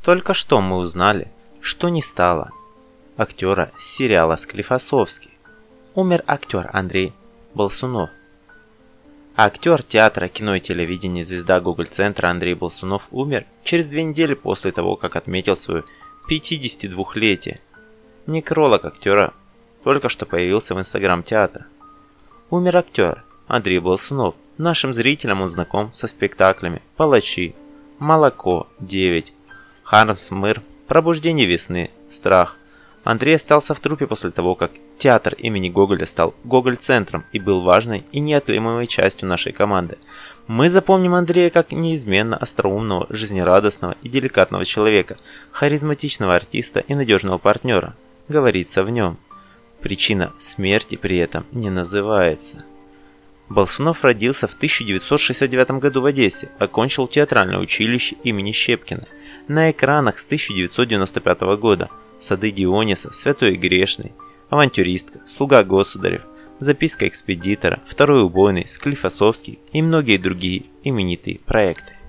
Только что мы узнали, что не стало актера сериала «Склифосовский». Умер актер Андрей Болсунов. Актер театра, кино и телевидения, звезда Гоголь-центра Андрей Болсунов умер через 2 недели после того, как отметил свое 52-летие. Некролог актера только что появился в инстаграм театра. Умер актер Андрей Болсунов. Нашим зрителям он знаком со спектаклями «Палачи», «Молоко», «9», «Хармс Мыр», «Пробуждение весны», «Страх». Андрей остался в труппе после того, как театр имени Гоголя стал Гоголь-центром и был важной и неотъемлемой частью нашей команды. Мы запомним Андрея как неизменно остроумного, жизнерадостного и деликатного человека, харизматичного артиста и надежного партнера, говорится в нем. Причина смерти при этом не называется. Болсунов родился в 1969 году в Одессе, окончил театральное училище имени Щепкина. На экранах с 1995 года «Сады Диониса», «Святой и грешный», «Авантюристка», «Слуга государев», «Записка экспедитора», «Второй убойный», «Склифосовский» и многие другие именитые проекты.